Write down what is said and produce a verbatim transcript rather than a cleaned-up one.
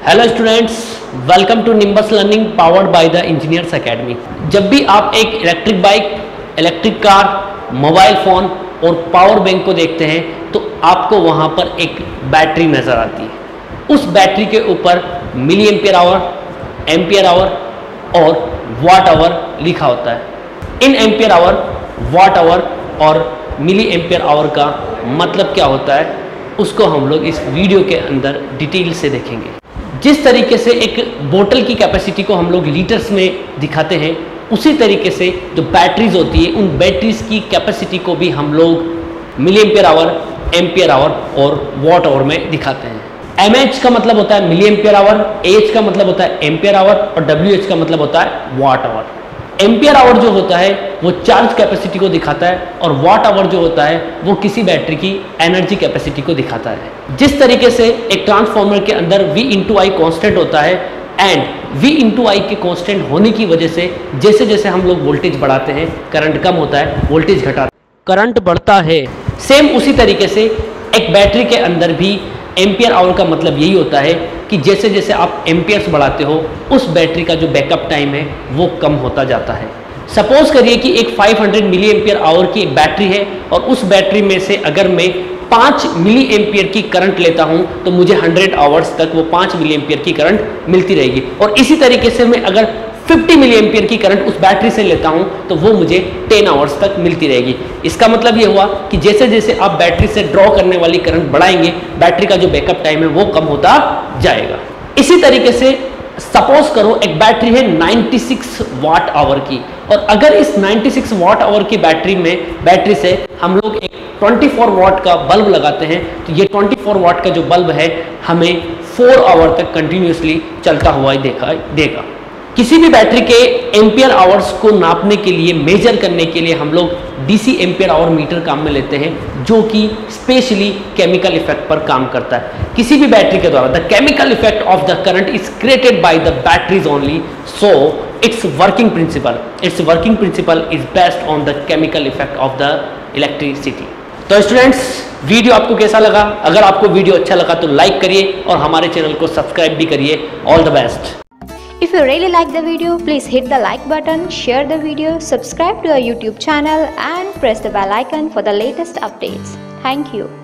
Hello students, welcome to Nimbus Learning powered by the Engineers Academy. जब भी आप एक electric bike, electric car, mobile phone और power bank को देखते हैं तो आपको वहाँ पर एक बैटरी नज़र आती है। उस बैटरी के ऊपर milliampere hour, ampere hour और वाट आवर लिखा होता है। इन एम्पियर आवर, वाट आवर और मिली एम्पियर आवर का मतलब क्या होता है उसको हम लोग इस वीडियो के अंदर डिटेल से देखेंगे। जिस तरीके से एक बोतल की कैपेसिटी को हम लोग लीटर्स में दिखाते हैं, उसी तरीके से जो बैटरीज होती है उन बैटरीज की कैपेसिटी को भी हम लोग milliampere hour, ampere hour और वाट आवर में दिखाते हैं। एम एच का मतलब होता है मिली एम्पियर आवर, एच का मतलब होता है एम्पियर आवर और डब्ल्यू एच का मतलब होता है वाट आवर। एम्पियर आवर जो होता है वो चार्ज कैपेसिटी को दिखाता है और वाट आवर जो होता है वो किसी बैटरी की एनर्जी कैपेसिटी को दिखाता है। जिस तरीके से एक ट्रांसफार्मर के अंदर V इंटू आई कॉन्स्टेंट होता है एंड V इंटू आई के कॉन्स्टेंट होने की वजह से जैसे जैसे हम लोग वोल्टेज बढ़ाते हैं करंट कम होता है, वोल्टेज घटा करंट बढ़ता है। सेम उसी तरीके से एक बैटरी के अंदर भी एम्पियर आवर का मतलब यही होता है कि जैसे जैसे आप एम्पियर्स बढ़ाते हो उस बैटरी का जो बैकअप टाइम है वो कम होता जाता है। सपोज करिए कि एक पाँच सौ मिली एम्पियर आवर की एक बैटरी है और उस बैटरी में से अगर मैं पाँच मिली एम्पियर की करंट लेता हूं तो मुझे सौ आवर्स तक वो पाँच मिली एम्पियर की करंट मिलती रहेगी। और इसी तरीके से मैं अगर पचास मिली एम्पियर की करंट उस बैटरी से लेता हूं तो वो मुझे दस आवर्स तक मिलती रहेगी। इसका मतलब ये हुआ कि जैसे जैसे आप बैटरी से ड्रॉ करने वाली करंट बढ़ाएंगे बैटरी का जो बैकअप टाइम है वो कम होता जाएगा। इसी तरीके से सपोज करो एक बैटरी है छियानवे वाट आवर की और अगर इस छियानवे वाट आवर की बैटरी में बैटरी से हम लोग एक चौबीस वाट का बल्ब लगाते हैं तो ये चौबीस वाट का जो बल्ब है हमें चार आवर तक कंटिन्यूसली चलता हुआ देखा देगा। किसी भी बैटरी के एम्पियर आवर्स को नापने के लिए, मेजर करने के लिए हम लोग डीसी एम्पियर आवर मीटर काम में लेते हैं जो कि स्पेशली केमिकल इफेक्ट पर काम करता है। किसी भी बैटरी के द्वारा the chemical effect of the current is created by the batteries only, so it's working principle it's working principle is based on the chemical effect of the electricity. तो students, video आपको कैसा लगा? अगर आपको video अच्छा लगा तो like करिए और हमारे चैनल को सब्सक्राइब भी करिए। All the best. If you really like the video, please hit the like button, share the video, subscribe to our YouTube channel and press the bell icon for the latest updates. Thank you.